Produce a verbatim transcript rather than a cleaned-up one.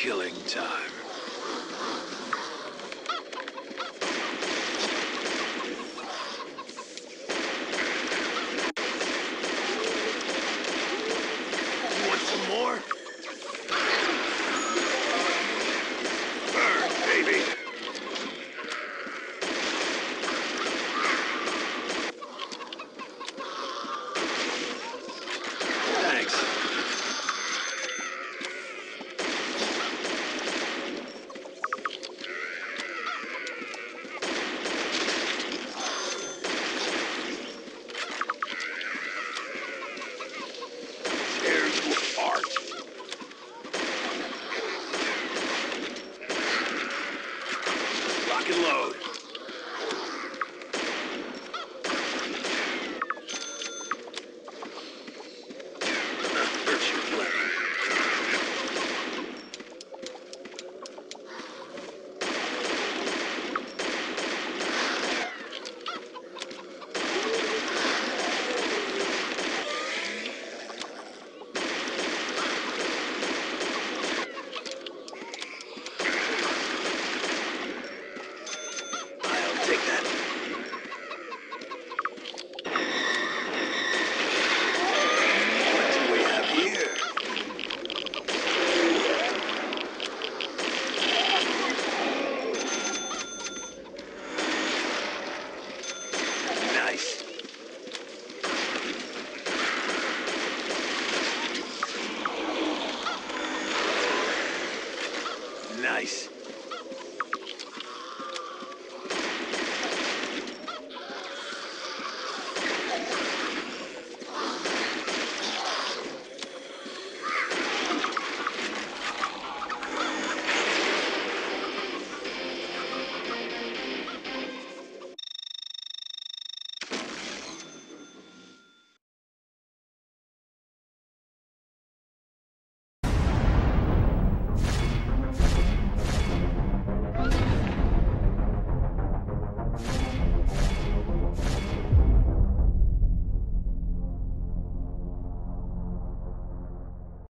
killing time. You want some more? Burn, baby! Thanks. Tear you apart. Lock and load. Hurt you plenty. I'll take that. What do we have here? Nice. Nice.